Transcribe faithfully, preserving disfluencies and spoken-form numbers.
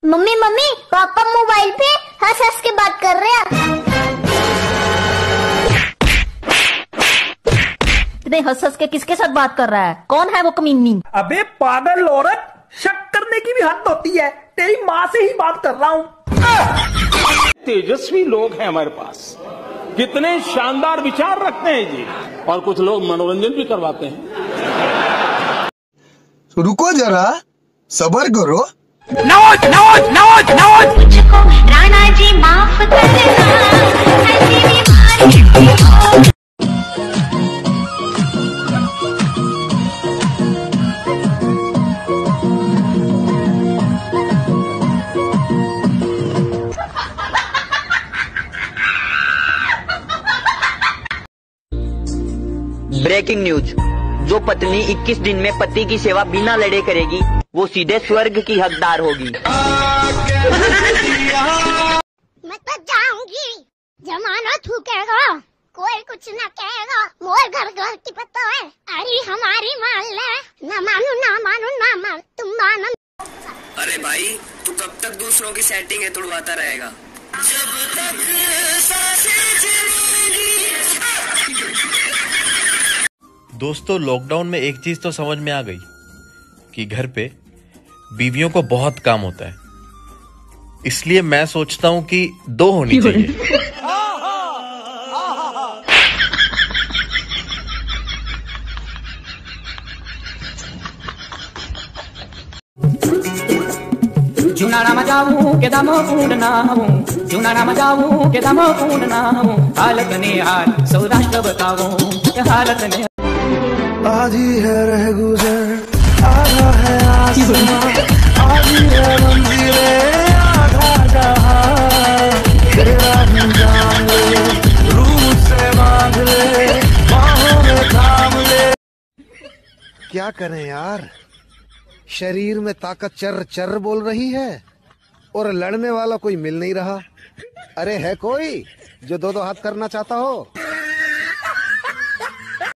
Mummy mummy papa mobile पे हंस हंस के बात कर रहे हैं। इतने हंस हंस के किसके साथ बात कर रहा है? कौन है वो कमीनी? अबे पागल औरत, शक करने की भी हद होती है। तेरी माँ से ही बात कर रहा हूँ। तेजस्वी लोग हैं हमारे पास, कितने शानदार विचार रखते हैं जी, और कुछ लोग मनोरंजन भी करवाते हैं। रुको जरा, सब्र करो। नवाज नवाज नवाज नवाज मुझको राणा जी माफ करना, ऐसी बीमारी। Breaking news. जो पत्नी इक्कीस दिन में पति की सेवा बिना लड़े करेगी वो सीधे स्वर्ग की हकदार होगी। मैं तो जाऊंगी, जमाना थूकेगा, कोई कुछ न कहेगा, मोर घर घर की पता है। अरे हमारी मान ले, ना मानू ना मानू ना मान, तुम मानो। अरे भाई तू कब तक दूसरों की सेटिंग है तुड़वाता रहेगा? जब तक सांसें चलेंगी। दोस्तों, लॉकडाउन में एक चीज तो समझ में आ गई कि घर पे बीवियों को बहुत काम होता है, इसलिए मैं सोचता हूं कि दो होनी चाहिए। जुनाना मजाऊ के दामो पूर्ण हूँ, जुनाना मजाऊ के दामो पूर्ण हूँ। हालत ने हाल सौराष्ट्र बताऊं, हालत ने आधी है रह गुजर, आधा है आसमां, आधी है मंजिलें, आधा जहां। तेरा भी जान ले, रूह से बांध ले, बाहों में थाम ले। क्या करें यार, शरीर में ताकत चर चर बोल रही है और लड़ने वाला कोई मिल नहीं रहा। अरे है कोई जो दो दो हाथ करना चाहता हो?